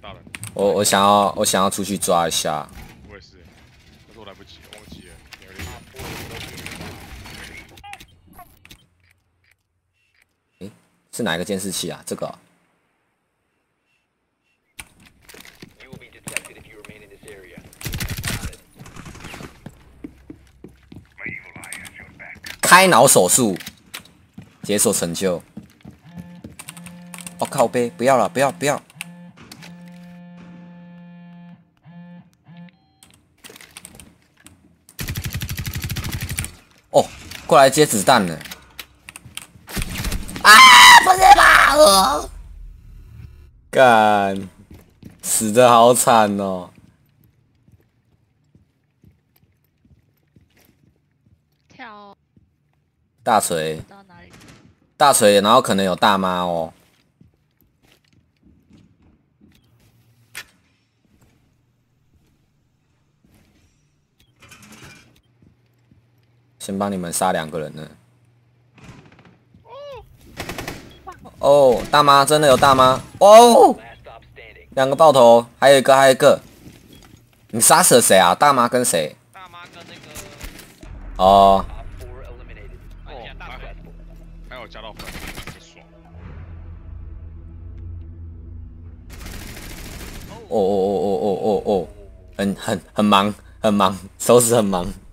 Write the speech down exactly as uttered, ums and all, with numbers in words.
大人。 我我想要我想要出去抓一下。 我也是，可是我来不及，忘记了。 诶，是哪一个监视器啊？这个、哦。开脑手术，解锁成就。我、哦、靠背，不要了，不要不要。哦，过来接子弹了。啊！不是吧？我干，死得好惨哦。 跳大锤， 到哪里？ 大锤，然后可能有大妈哦。先帮你们杀两个人呢。哦，大妈真的有大妈哦，两个爆头，还有一个，还有一个。你杀死了谁啊？大妈跟谁？ 大妈跟那个哦。 哦，还好，还好加到粉，很爽。 哦哦哦哦哦哦哦，很很很忙，很忙，手指很忙。